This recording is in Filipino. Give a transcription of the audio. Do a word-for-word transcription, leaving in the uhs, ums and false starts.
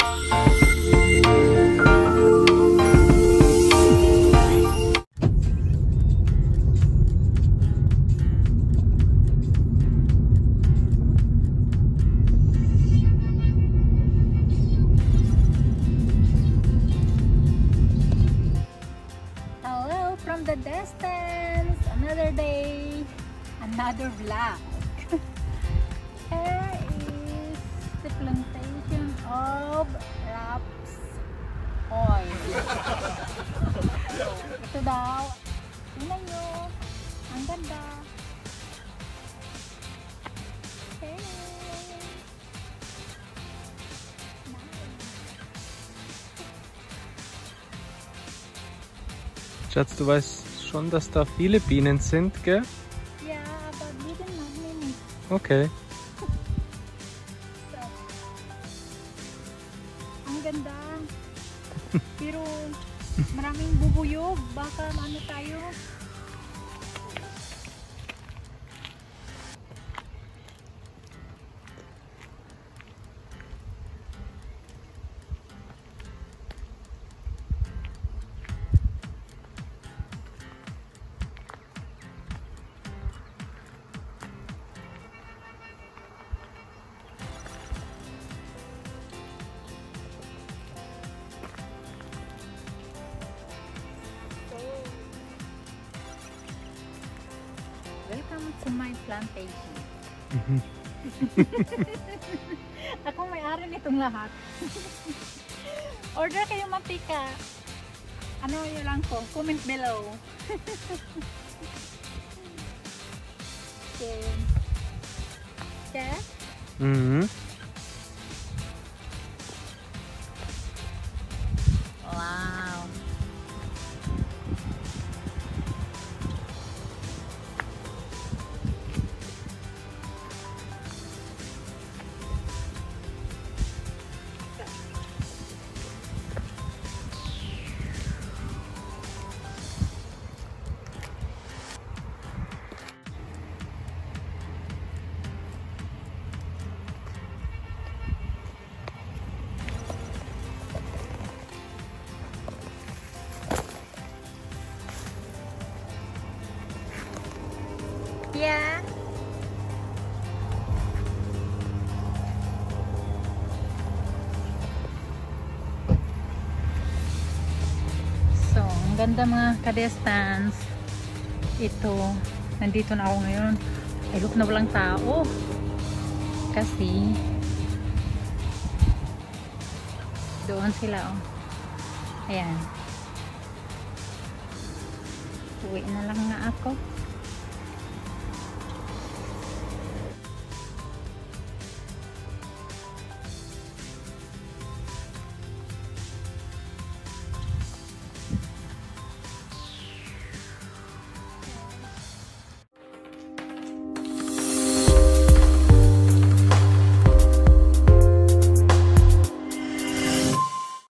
From the distance, another day, another vlog. Here is the plantation of raps oil. So, ito daw, tingnan nyo, ang ganda. Okay. Schatz, du weißt schon, dass da viele Bienen sind, gell? Ja, aber bieten namin nicht. Okay. So, ang ganda. Pero maraming bubuyog. Baka ano tayo? Welcome to my plantation. Mhm. Ako may-ari nitong lahat. Order kayo mantika. Ano yun lang ko? Comment below. Okay. Okay? Mhm. Wow. Yeah. So, ang ganda mga kadistance. Ito, nandito na ako ngayon. I hope na walang tao. Kasi doon sila, oh. Ayan. Uwi na lang nga ako.